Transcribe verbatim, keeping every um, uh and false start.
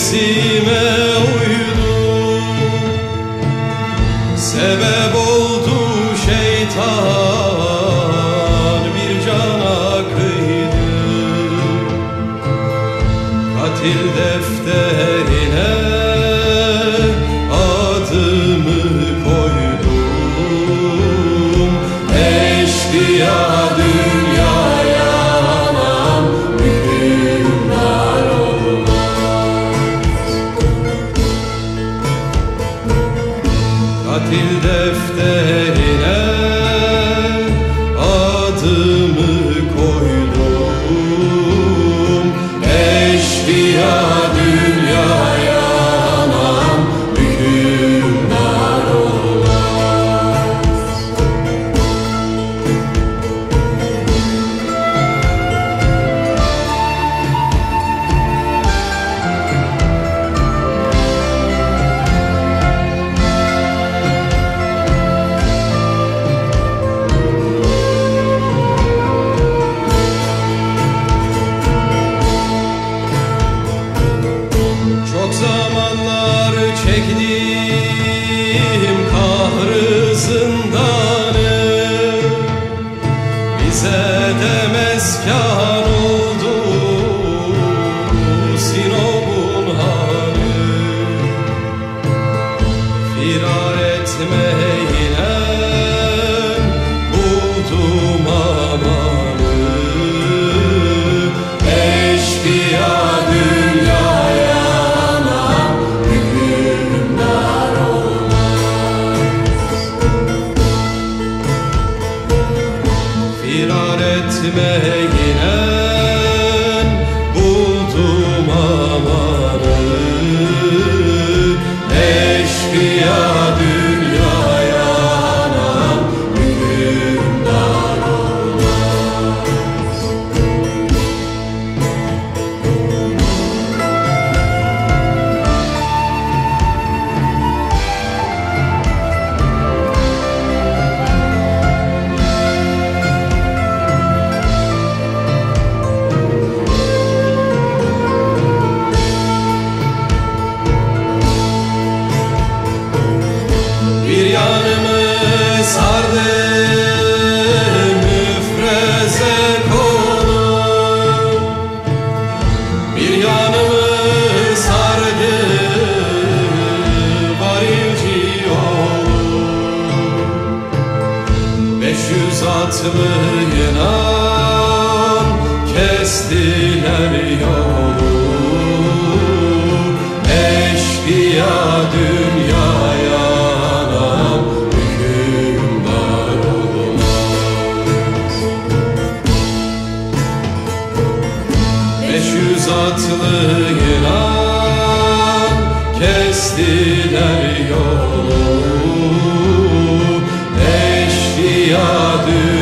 nefsime uydum, sebep oldu şeytan, bir cana kıydı. Katil defterine adımı koydum, eşkıya dünyaya anam hükümdar olmaz. Katil defterine adımı koydum, eşkıya dünyaya anam hükümdar olmaz. Çok zamanlar çektim kahrı zindanı, bize de meskan oldu Sinop'un hanı. Firar etmeyle buldum amanı, eşkıya dünyaya anam hükümdar olmaz. Firar etmeyle buldum amanı, eşkıya dünyaya anam hükümdar olmaz. Bir yanımı sardı müfreze kolu, bir yanımı sardı varilci yolu. Beş yüz atlı yılan kestiler yolu, eşkıya dünyaya anam hükümdar olmaz. Beş yüz atlı yılan kestiler yolu, eşkıya dünyaya